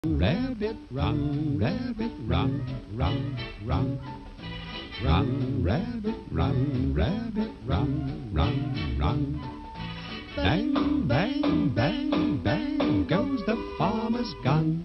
rabbit, run, rabbit, run, run, run. Run, rabbit, run, rabbit, run, run, run. Bang, bang, bang, bang goes the farmer's gun.